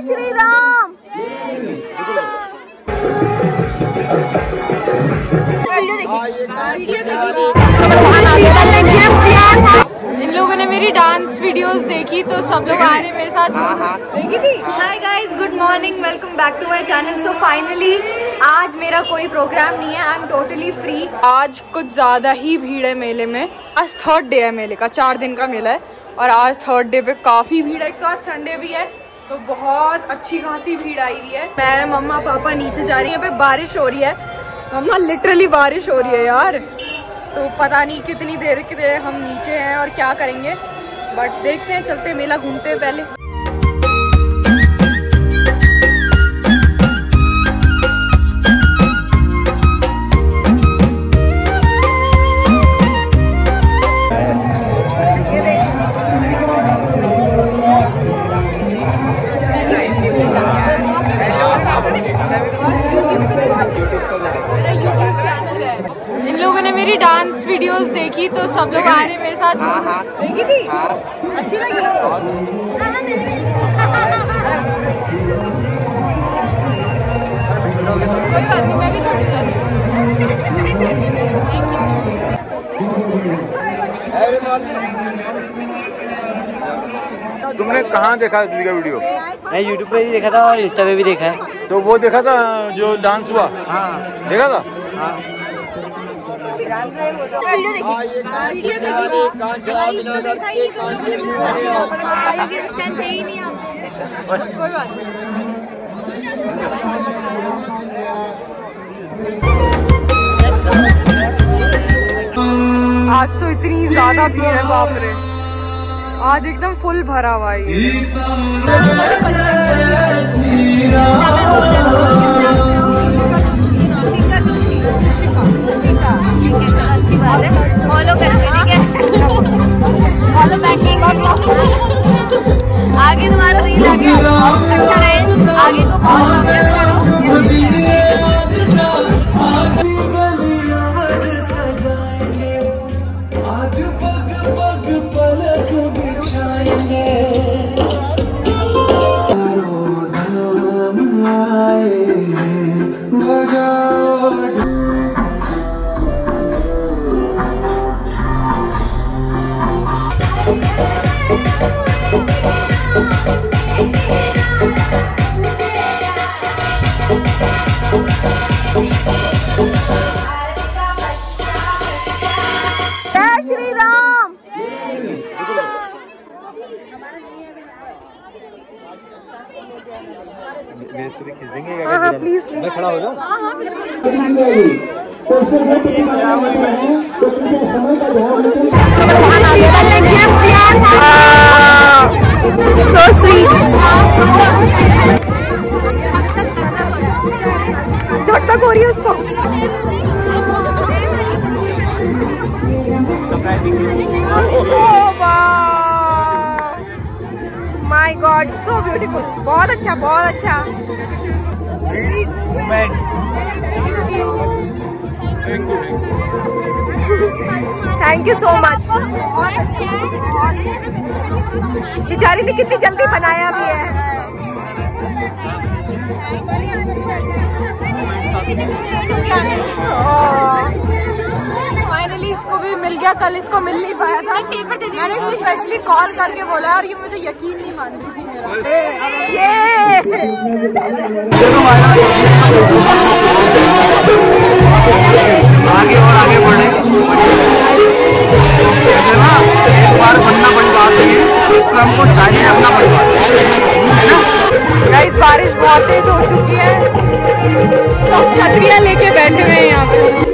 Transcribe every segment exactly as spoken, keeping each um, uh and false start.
श्री राम। इन लोगों ने मेरी डांस वीडियोस देखी तो सब लोग आ रहे मेरे साथ। देखी थी। Hi guys, good morning, welcome back to my channel. So finally आज मेरा कोई प्रोग्राम नहीं है, आई एम टोटली फ्री। आज कुछ ज्यादा ही भीड़ है मेले में। आज थर्ड डे है मेले का, चार दिन का मेला है और आज थर्ड डे पे काफी भीड़ है। तो आज संडे भी है तो बहुत अच्छी खासी भीड़ आई हुई है। मैं मम्मा पापा नीचे जा रही है, पे बारिश हो रही है। मम्मा लिटरली बारिश हो रही है यार, तो पता नहीं कितनी देर के हम नीचे हैं और क्या करेंगे, बट देखते हैं, चलते मेला घूमते हैं पहले। इन लोगों ने मेरी डांस वीडियोस देखी तो सब लोग आ रहे मेरे साथ। देखी थी। अच्छी लगी। कोई बात नहीं, मैं भी छोटी जाती हूँ। तुमने कहाँ देखा का वीडियो? मैं यूट्यूब पे भी देखा था और इंस्टा पे भी देखा है। तो वो देखा था जो डांस हुआ? हाँ देखा था। हाँ वीडियो देखी। वीडियो देखी थी। देखा ही नहीं तो मैंने मिस कर दिया। क्योंकि उस टाइम थे ही नहीं आप। कोई बात नहीं। आज तो इतनी ज्यादा भीड़ है, बाप रे। आज एकदम फुल भरा हुआ है। अच्छी बात है, फॉलो करेंगे, ठीक है? फॉलो बैक आगे तुम्हारा रील आगे अच्छा रहे, आगे को बहुत फोकस करो। जय श्री राम। हाँ हाँ प्लीज प्लीज खड़ा हो जाओ। हाँ हाँ so sweet। धक धक हो रही है उसको। My god, so beautiful. बहुत अच्छा, बहुत अच्छा। Thank you so much. बेचारी ने कितनी जल्दी बनाया भी है। फाइनली इसको भी मिल गया, कल इसको मिल नहीं पाया था। मैंने इसको स्पेशली कॉल करके बोला और ये मुझे यकीन नहीं मान रही थी मेरा। ये आगे और आगे बढ़े ना, एक बार बनना बड़ी बात है, इस क्रम को जारी रखना बड़ी बात है ना। गाइस बारिश बहुत तेज हो चुकी है, सब छतरियाँ लेके बैठे हुए हैं यहाँ पे।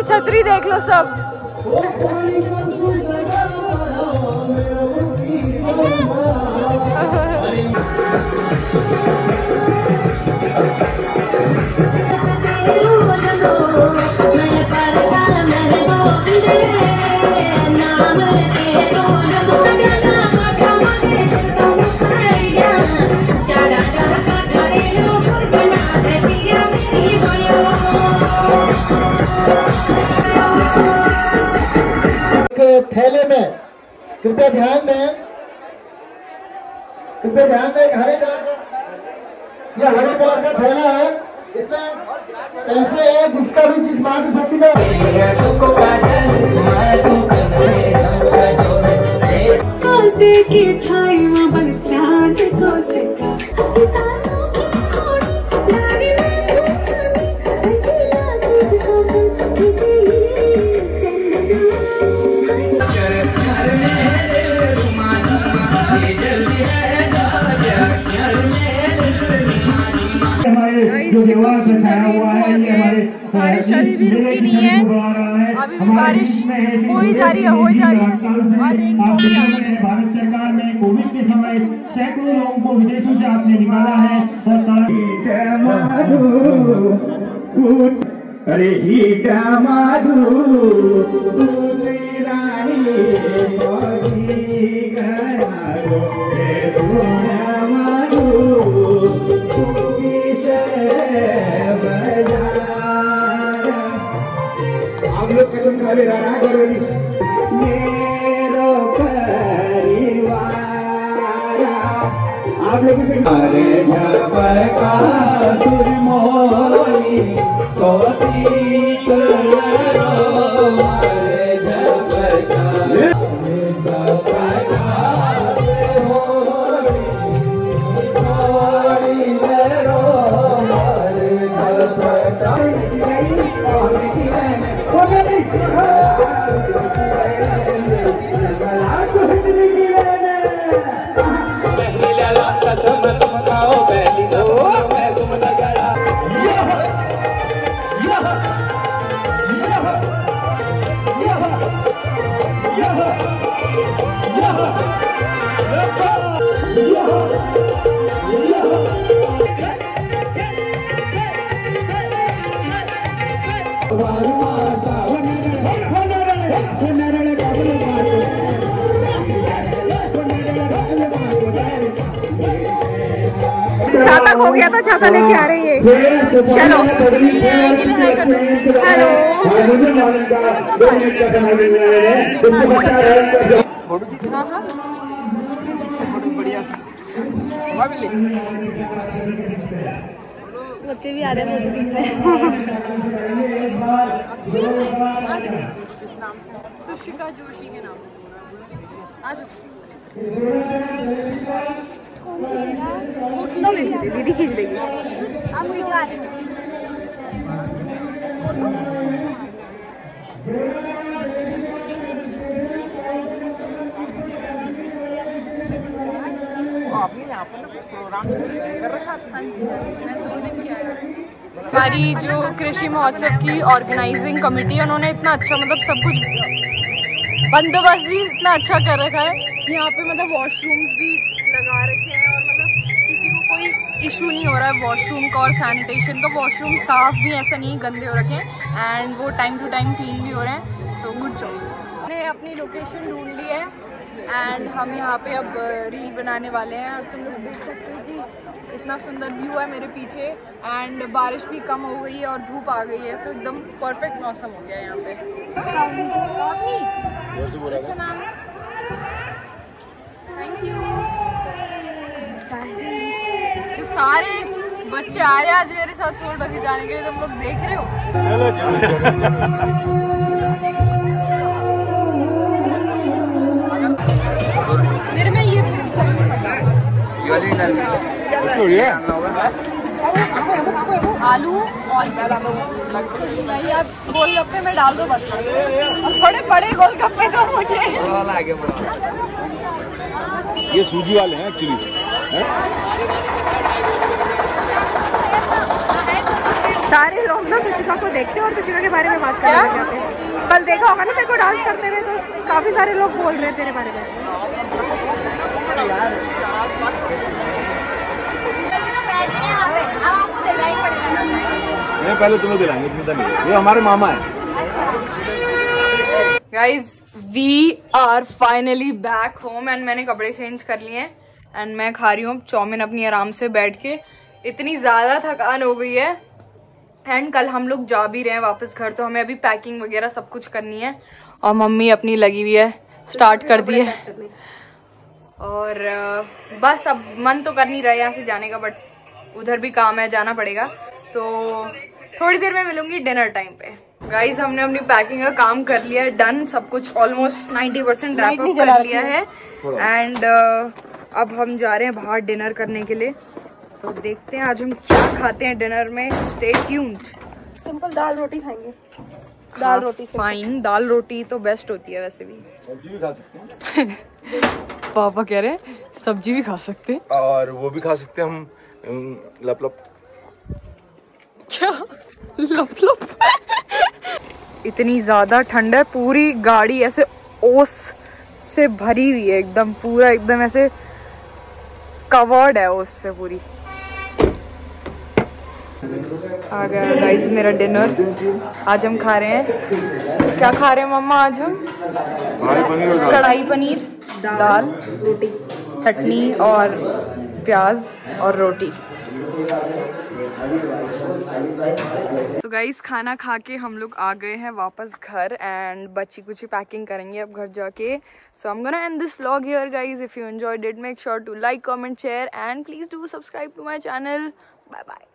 छतरी देख लो सब। थैले में कृपया ध्यान दें, कृपया ध्यान दें, हरे कलर का, यह हरे कलर का थैला है, इसमें पैसे है, जिसका भी जिस मात्र शक्ति का कोसे की थाई में बचान कोसे का जो व्यवहार बिछाया हुआ है ये हमारे बारिश अभी भी रुकी नहीं है, अभी भी बारिश हो ही जा रही है, हो ही जा रही है और रेन को भी आ रही है। भारत सरकार ने कोविड के समय सैकड़ों लोगों को विदेशों से आपने निकाला है और अरे ही आप लोग कसम खा ले रहा है मेरो परिवार आप लोग अरे झपका सुरमोनी कोती करो अरे झपका झपका छाता खो गया था, छाता लेके आ रही है। चलो हेलो हाँ हाँ बच्चे भी आ रहे हैं। तुशिका जोशी के नाम से आज दीदी खींच देगी। आप वीडियो आ रहे हैं। आपने यहाँ पर कुछ प्रोग्राम कर रखा था? हाँ जी, मैं दो दिन की आया। हमारी जो कृषि महोत्सव की ऑर्गेनाइजिंग कमेटी है, उन्होंने इतना अच्छा मतलब सब कुछ बंदोबस्त भी इतना अच्छा कर रखा है। यहाँ पे मतलब वॉशरूम्स भी लगा रखे हैं और मतलब किसी को कोई इशू नहीं हो रहा है वॉशरूम का और सैनिटेशन का। वॉशरूम साफ भी ऐसा नहीं गंदे हो रखे हैं एंड वो टाइम टू टाइम क्लीन भी हो रहे हैं। So good job. हमने अपनी लोकेशन ढूंढ ली है एंड हम यहाँ पे अब रील बनाने वाले हैं। और तुम लोग देख सकते हो कि इतना सुंदर व्यू है मेरे पीछे एंड बारिश भी कम हो गई है और धूप आ गई है, तो एकदम परफेक्ट मौसम हो गया है यहाँ पे। अच्छा मैम, थैंक यू। ये सारे बच्चे आ रहे हैं आज मेरे साथ फोटो खिंचाने के लिए, तुम लोग देख रहे हो। मेरे में ये आलू और आप गोलगप्पे में डाल दो बस, और बड़े बड़े गोलगप्पे दो मुझे। ये सूजी वाले हैं एक्चुअली। सारे लोग ना तुशिका को देखते हैं और तुशिका के बारे में बात करने लग जाते हैं। कल देखा होगा ना तेरे को डांस करते हुए, तो काफी सारे लोग बोल रहे हैं तेरे बारे में। नहीं, पहले तुम्हें दिलाएंगे, चिंता नहीं, ये हमारे मामा है। Guys we are finally back home and मैंने कपड़े चेंज कर लिए हैं एंड मैं खा रही हूँ चाउमीन अपनी आराम से बैठ के। इतनी ज़्यादा थकान हो गई है एंड कल हम लोग जा भी रहे हैं वापस घर, तो हमें अभी पैकिंग वगैरह सब कुछ करनी है और मम्मी अपनी लगी हुई है, स्टार्ट कर दी है। और बस अब मन तो कर नहीं रहा है यहाँ से जाने का, बट उधर भी काम है, जाना पड़ेगा। तो थोड़ी देर में मिलूंगी डिनर टाइम पे। गाइज हमने अपनी पैकिंग का काम कर लिया है, डन, सब कुछ almost ninety percent wrap up कर लिया है एंड uh, अब हम जा रहे हैं बाहर डिनर करने के लिए। तो देखते हैं आज हम क्या खाते हैं डिनर में, स्टे ट्यून्ड। सिंपल दाल रोटी खाएंगे। दाल रोटी फाइन, दाल रोटी तो बेस्ट होती है वैसे भी। सब्जी भी खा सकते हैं पापा कह रहे हैं सब्जी भी खा सकते हैं, और वो भी खा सकते हैं हम, लप लप। क्या लप लप? इतनी ज्यादा ठंड है, पूरी गाड़ी ऐसे ओस से भरी हुई है, एकदम पूरा एकदम ऐसे कवर्ड है ओस से पूरी। आ गया गाइस मेरा डिनर। आज हम खा रहे हैं, क्या खा रहे हैं मम्मा आज हम? कढ़ाई पनीर, दाल, रोटी, चटनी और प्याज और रोटी। तो गाइस खाना खा के हम लोग आ गए हैं वापस घर एंड बच्ची कुछ पैकिंग करेंगे अब घर जाके। So I am gonna end this vlog here guys. If you enjoyed it make sure to like, comment, share and please do subscribe to my channel. Bye bye.